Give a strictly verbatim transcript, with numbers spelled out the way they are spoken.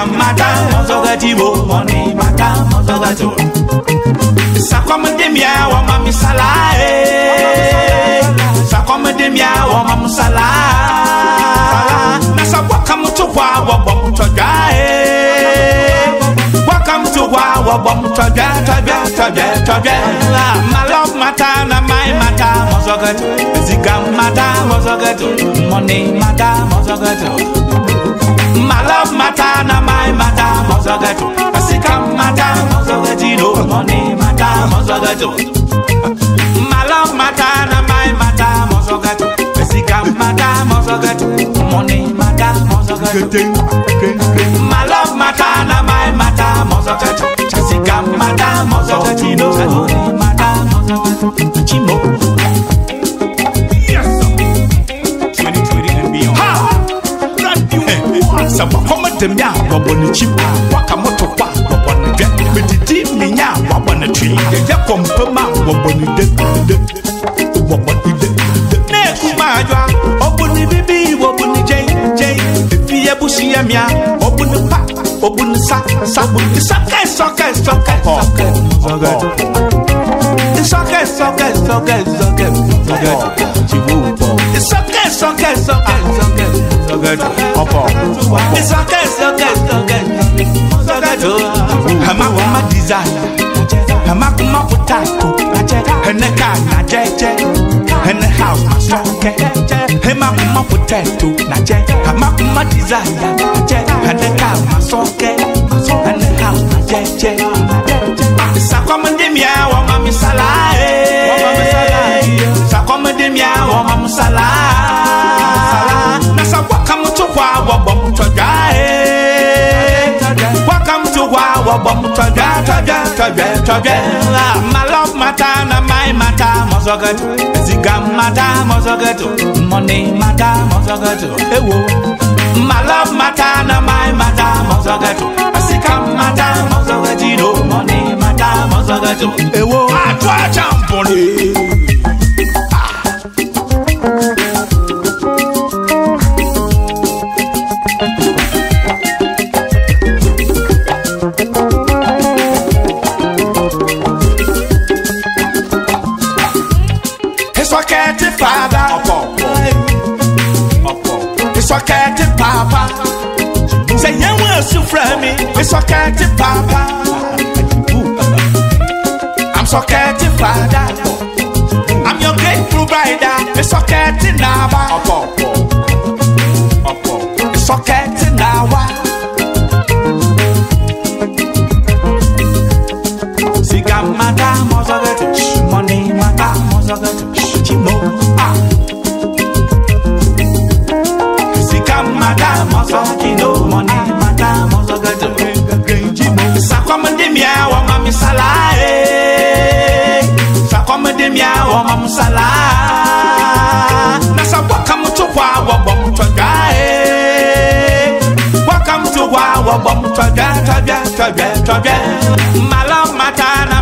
Madam Mozogativo, money, Madam Mozogato. Sakomedemia, or Mammy Salah, Sakomedemia, or Mamma Salah. Nasa, welcome to Wawa Bomb to Die. Welcome to Wawa Bomb to Die, to Die, to Die, to Die. My love, Matana, my Madam Mozogato. Zigam, Madam Mozogato. Money, Madam Mozogato. My love, Matana, my Madam Mozogato. Zigam, Madam Mozogato. Money, Madam Mozogato. My love, Matana, my Madam Mozogato. Zigam, Madam Mozogato. Money, Madam Mozogato. My love, Matana, my Madam Mozogato. Zigam, Madam Mozogato. Money, Madam Mozogato. Chimo. Yes. twenty twenty and beyond. Ha! Some comment them now, Robon Chip, Wakamoto, Wabon, but the team me now, Wabon a tree, Yakom Pema, Wabon the Wabon the next Maja, open the baby, open the J, J, the Fia Bushiamia, open the pack, open the sack, sabun, the socket, socket, socket, socket, the socket, socket, socket, socket, socket, the socket, socket, socket, socket. It's okay, it's okay, it's okay. Hamakuma desire, Hamakuma potato, and the car, Najeje, and the house, Mastoke, Hamakuma potato, Naje, Hamakuma desire, and the car, Mastoke, and the house, Najeje. Sakomedemia, or Mammy Salah, Sakomedemia, or Mamma Salah. Welcome to Wawa Bomb to Die. Welcome to Wawa Bomb to Die, to Die, to Die, to Die. My love, Matana, my Madam Mozogato. Zigam, Madam Mozogato. Money, Madam Mozogato. My love, Matana, my Madam Mozogato. Zigam, Madam Mozogato. Money, Madam Mozogato. Ewo, Atwa Champoni. Father, it's okay to Papa. Say, you will suffer me. It's okay to Papa. I'm so okay to Father. I'm your great provider. It's okay to Naba. It's okay to Nawa. Sigam Madam Mozogato. Money, Madam Mozogato. Madam Mozogato, money, Madam Mozogato. Sakomedemia, or Mammy Salah, Sakomedemia, or Mamma Salah. Nasa, welcome to Wawa Bomb to Die. Welcome to Wawa Bomb to Die, to Die, to Die, to Die. My love, Matana.